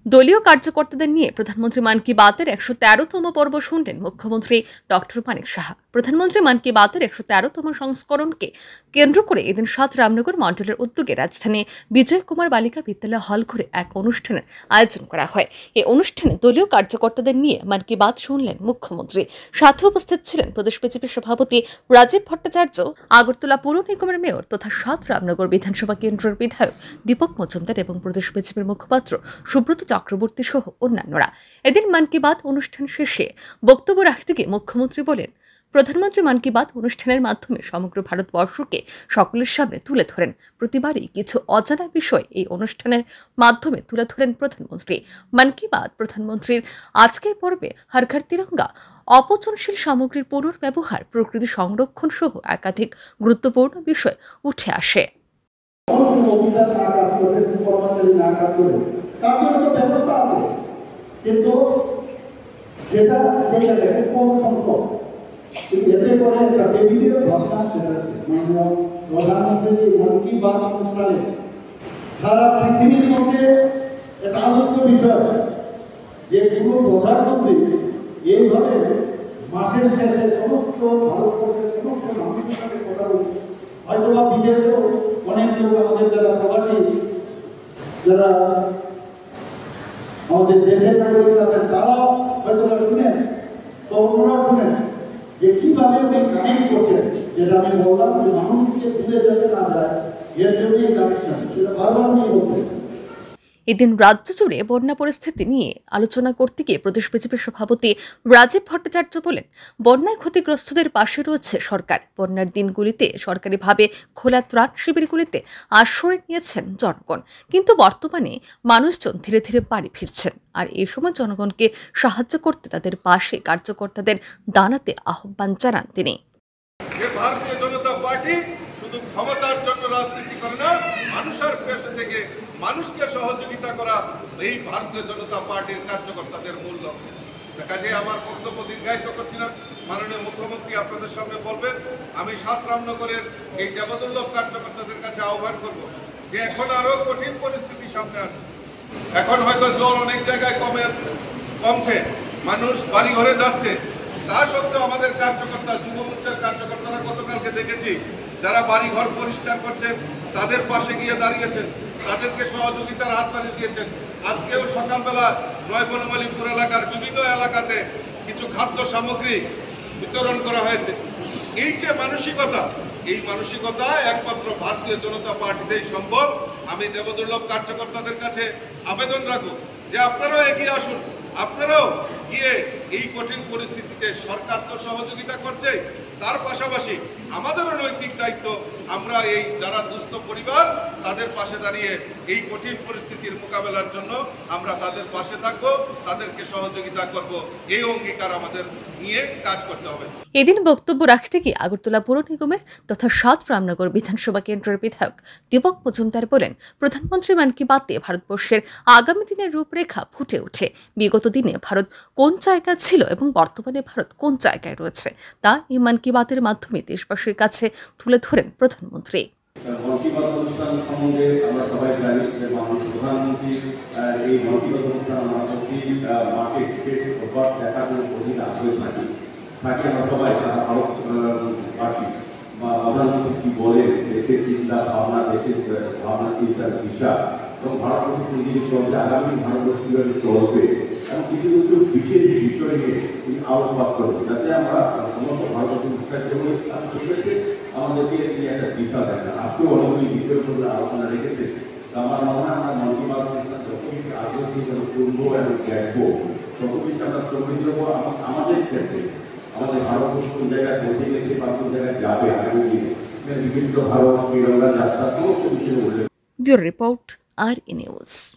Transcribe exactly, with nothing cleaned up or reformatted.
দলীয় কার্যকর্তাদের নিয়ে প্রধানমন্ত্রী মান কি বাতের একশো তেরোতম পর্ব শুনলেন মুখ্যমন্ত্রী ডক্টর মানিক সাহা। প্রধানমন্ত্রী মান কি বাতের একশো তেরোতম সংস্করণকে কেন্দ্র করে এদিন সাত রামনগর মণ্ডলের উদ্যোগে রাজধানী বিজয় কুমার বালিকা বিদ্যালয় হল ঘরে এক অনুষ্ঠানের আয়োজন করা হয়। এই অনুষ্ঠানে দলীয় কার্যকর্তাদের নিয়ে মান কি বাত শুনলেন মুখ্যমন্ত্রী। সাথে উপস্থিত ছিলেন প্রদেশ বিজেপির সভাপতি রাজীব ভট্টাচার্য, আগরতলা পৌর নিগমের মেয়র তথা সাত রামনগর বিধানসভা কেন্দ্রের বিধায়ক দীপক মজুমদার এবং প্রদেশ বিজেপির মুখপাত্র সুব্রত চক্রবর্তী সহ অন্যান্যরা। এদিন মান কি বাত অনুষ্ঠান শেষে বক্তব্য রাখতে গিয়ে মুখ্যমন্ত্রী বলেন, প্রধানমন্ত্রী মান কি বাত অনুষ্ঠানের মাধ্যমে সমগ্র ভারতবর্ষকে সকলের সামনে তুলে ধরেন। প্রতিবারই কিছু অজানা বিষয় এই অনুষ্ঠানের মাধ্যমে তুলে ধরেন প্রধানমন্ত্রী। মান কি বাত প্রধানমন্ত্রীর আজকের পর্বে হর ঘর তিরঙ্গা, অপচনশীল সামগ্রীর পুনর্ব্যবহার, প্রকৃতি সংরক্ষণ সহ একাধিক গুরুত্বপূর্ণ বিষয় উঠে আসে। কিন্তু যেটা সেই জায়গায় কম সংখ্যক, কিন্তু এতে করে একটা টেবিলের ভাষা চলেছে। মাননীয় প্রধানমন্ত্রী মন কি বাত অনুষ্ঠানে সারা পৃথিবীর মধ্যে একটা আলোচ্য বিষয় যে কোনো প্রধানমন্ত্রী এইভাবে মাসের শেষে সমস্ত ভারতবর্ষের সমস্ত মানুষের সাথে কথা বলছে। হয়তো বা বিদেশেও অনেক লোক আমাদের যারা প্রবাসী, যারা আমাদের দেশের নাগরিক আছেন, তারাও হয়তো শুনেন, তো ওনারাও শুনেন যে কিভাবে উনি কানেক্ট করছেন। যেটা আমি বললাম যে মানুষকে দূরে যেতে না যায়, এর জন্যই কানেকশন, সেটা বারবার নিয়ে বলছেন। এদিন রাজ্য জুড়ে বন্যা পরিস্থিতি নিয়ে আলোচনা করতে গিয়ে প্রদেশ বিজেপির সভাপতি রাজীব ভট্টাচার্য বলেন, বন্যায় ক্ষতিগ্রস্তদের পাশে রয়েছে সরকার। বন্যার দিনগুলিতে সরকারিভাবে খোলা ত্রাণ শিবিরগুলিতে আশ্রয় নিয়েছেন জনগণ, কিন্তু বর্তমানে মানুষজন ধীরে ধীরে বাড়ি ফিরছেন। আর এই সময় জনগণকে সাহায্য করতে তাদের পাশে কার্যকর্তাদের দাঁড়াতে আহ্বান জানান তিনি। ভারতীয় জনতা পার্টি শুধু ক্ষমতার জন্য রাজনীতি করে না, মানুষের পাশে থেকে মানুষকে সহযোগিতা করা এই ভারতীয় জনতা পার্টির কার্যকর্তাদের মূল লক্ষ্য। কাজে আমার বক্তব্য দীর্ঘায়িত করছি না। মাননীয় মুখ্যমন্ত্রী আপনাদের সামনে বলবেন, আমি সাত রামনগরের এই দেবদুর্লভ কার্যকর্তাদের কাছে আহ্বান করব যে এখন আরো কঠিন পরিস্থিতি সামনে আসছে। এখন হয়তো জল অনেক জায়গায় কমে কমছে, মানুষ বাড়ি ঘরে যাচ্ছে, তা সত্ত্বেও আমাদের কার্যকর্তা, যুব মোর্চার কার্যকর্তারা গতকালকে দেখেছি যারা বাড়ি ঘর পরিষ্কার করছেন, তাদের পাশে গিয়ে দাঁড়িয়েছেন, তাদেরকে সহযোগিতার হাত বাড়িয়ে দিয়েছেন। আজকেও সকালবেলা নয় বনমালীপুর এলাকার বিভিন্ন এলাকাতে কিছু খাদ্য সামগ্রী বিতরণ করা হয়েছে। এই যে মানসিকতা, এই মানসিকতা একমাত্র ভারতীয় জনতা পার্টিতেই সম্ভব। আমি দেবদুর্লভ কার্যকর্তাদের কাছে আবেদন রাখবো যে আপনারাও এগিয়ে আসুন, আপনারাও গিয়ে এই কঠিন পরিস্থিতিতে সরকার তো সহযোগিতা করছে, তার পাশাপাশি আমাদেরও নৈতিক দায়িত্ব, আমরা এই যারা দুস্থ পরিবার তাদের পাশে দাঁড়িয়ে এই কঠিন পরিস্থিতির মোকাবেলার জন্য আমরা তাদের পাশে থাকবো, তাদেরকে সহযোগিতা করব, এই অঙ্গীকার আমাদের নিয়ে কাজ করতে হবে। এদিন বক্তব্য রাখতে গিয়ে আগরতলা পৌর নিগমের তথা সাত রামনগর বিধানসভা কেন্দ্রের বিধায়ক দীপক মজুমদার বলেন, প্রধানমন্ত্রী মান কি বাতে ভারতবর্ষের আগামী দিনের রূপরেখা ফুটে ওঠে। বিগত দিনে ভারত কোন জায়গায় ছিল এবং বর্তমানে ভারত কোন জায়গায় রয়েছে তা এই মান কি বাতের মাধ্যমে দেশবাসীর কাছে তুলে ধরেন প্রধানমন্ত্রী। মন কি বাত অনুষ্ঠান সম্বন্ধে আমরা সবাই জানি যে মাননীয় প্রধানমন্ত্রী এই মন কি বাত অনুষ্ঠান আমরা প্রতি মাসে বিশেষ প্রভাব দেখার জন্য অধীনে আগ্রহী থাকি থাকি আমরা সবাই সারা ভারতবাসী বা প্রধানমন্ত্রী কি বলেন, দেশের চিন্তা ভাবনা, দেশের ভাবনা চিন্তার দিশা এবং ভারতবর্ষ কোন দিকে চলবে, আগামী ভারতবর্ষ কীভাবে চলবে এবং কিছু কিছু বিশেষ বিষয় নিয়ে তিনি আলোকপাত করবেন, যাতে আমরা সমস্ত ভারতবর্ষের বিশ্বাস করি সেক্ষেত্রে আমাদেরকে তিনি একটা দিশা দেখান। আজকেও অনেকগুলি বিষয়ের উপরে আলোচনা রেখেছে। আমার মনে হয় আমরা মন কি বাত অনুষ্ঠান যত বেশি আগ্রহী যেন শুনবো এবং দেখবো, তত বেশি আমরা সমৃদ্ধ হবো আমাদের ক্ষেত্রে। আমাদের ভারতবর্ষ কোন জায়গায় পৌঁছে গেছে বা কোন জায়গায় যাবে আগামী দিনে, বিভিন্ন ভারত তিরঙ্গা যাত্রা সমস্ত বিষয়ে উল্লেখ। Bureau report, R E news.